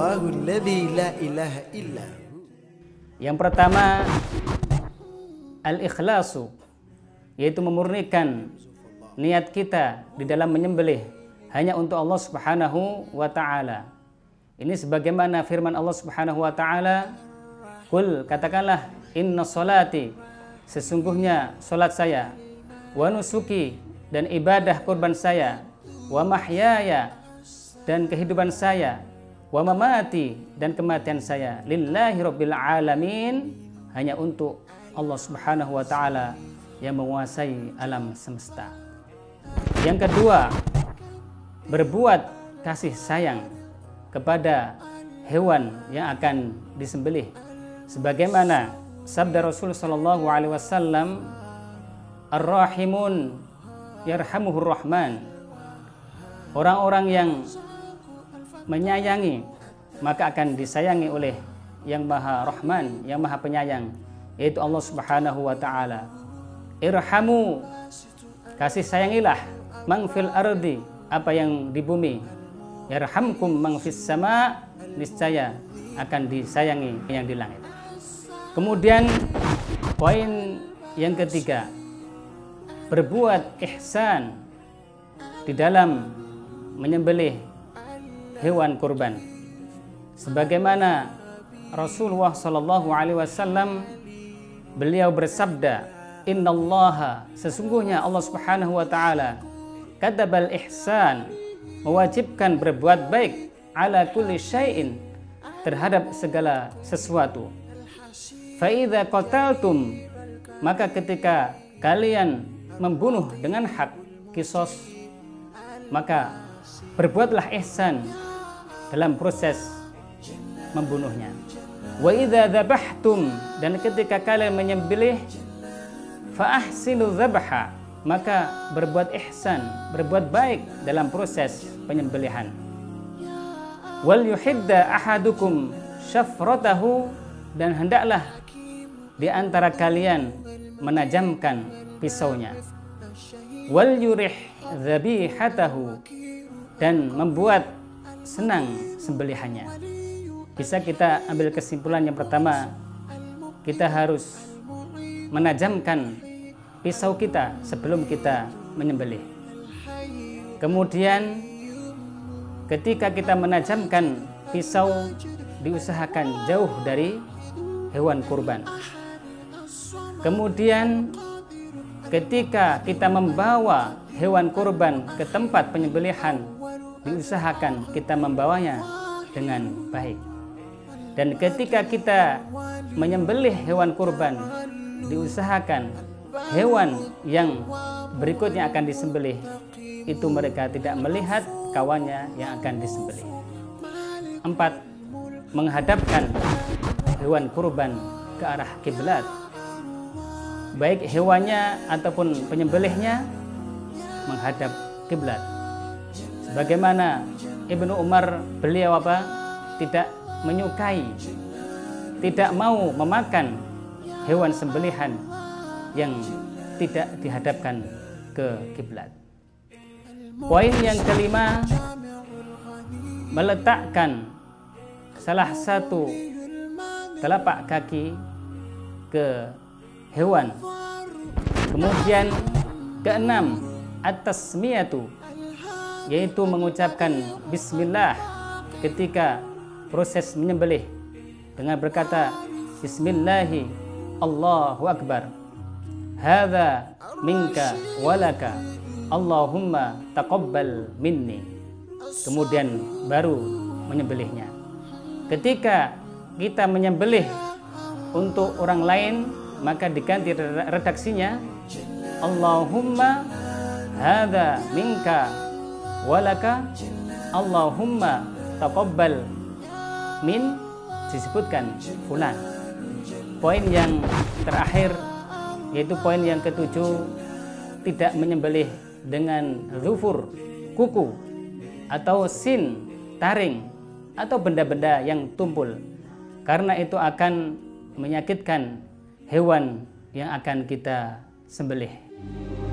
Allahul ladzi la ilaha illa hu. Yang pertama, al-ikhlasu, yaitu memurnikan niat kita di dalam menyembelih hanya untuk Allah Subhanahu wa ta'ala. Ini sebagaimana firman Allah Subhanahu wa ta'ala, "Qul," katakanlah, "inna sholati," sesungguhnya salat saya, "wa nusuki," dan ibadah kurban saya, "wa mahyaya," dan kehidupan saya, "wa mamati," dan kematian saya, "lillahi rabbil alamin," hanya untuk Allah Subhanahu wa ta'ala yang menguasai alam semesta. Yang kedua, berbuat kasih sayang kepada hewan yang akan disembelih, sebagaimana sabda Rasul sallallahu alaihi wasallam, "Ar-rahimun yarhamuhur rahman." Orang-orang yang menyayangi maka akan disayangi oleh yang Maha Rahman, yang Maha Penyayang, yaitu Allah Subhanahu wa ta'ala. Irhamu, kasih sayangilah, man fil ardi, apa yang di bumi. Yarhamkum man fis sama, niscaya akan disayangi yang di langit. Kemudian poin yang ketiga, berbuat ihsan di dalam menyembelih hewan kurban, sebagaimana Rasulullah Shallallahu Alaihi Wasallam beliau bersabda, "Innallaha," sesungguhnya Allah Subhanahu Wa Taala, "katabal ihsan," mewajibkan berbuat baik, "ala kulli syai'in," terhadap segala sesuatu. "Fa idza qataltum," maka ketika kalian membunuh dengan hak, kisos, maka berbuatlah ihsan dalam proses membunuhnya. "Wa idza dzabhtum," dan ketika kalian menyembelih, "fa ahsinu dzabha," maka berbuat ihsan, berbuat baik dalam proses penyembelihan. "Wal yuhidda ahadukum syafratahu," dan hendaklah di antara kalian menajamkan pisaunya. "Wal yurih dzabihatahu," dan membuat senang sembelihannya. Bisa kita ambil kesimpulan yang pertama, kita harus menajamkan pisau kita sebelum kita menyembelih. Kemudian ketika kita menajamkan pisau, diusahakan jauh dari hewan kurban. Kemudian ketika kita membawa hewan kurban ke tempat penyembelihan, diusahakan kita membawanya dengan baik. Dan ketika kita menyembelih hewan kurban, diusahakan hewan yang berikutnya akan disembelih itu mereka tidak melihat kawannya yang akan disembelih. 4. Menghadapkan hewan kurban ke arah kiblat, baik hewannya ataupun penyembelihnya menghadap kiblat. Sebagaimana Ibnu Umar, beliau tidak menyukai, tidak mau memakan hewan sembelihan yang tidak dihadapkan ke kiblat. Poin yang kelima, meletakkan salah satu telapak kaki ke hewan. Kemudian keenam, at-tasmiyatu, yaitu mengucapkan bismillah ketika proses menyembelih dengan berkata, "Bismillahi Allahu Akbar, hadza minka walaka, Allahumma taqabbal minni." Kemudian baru menyembelihnya. Ketika kita menyembelih untuk orang lain, maka diganti redaksinya, "Allahumma hadza minka walaka, Allahumma taqabbal min," disebutkan fulan. Poin yang terakhir, yaitu poin yang ketujuh, tidak menyembelih dengan zufur, kuku, atau sin, taring, atau benda-benda yang tumpul, karena itu akan menyakitkan hewan yang akan kita sembelih.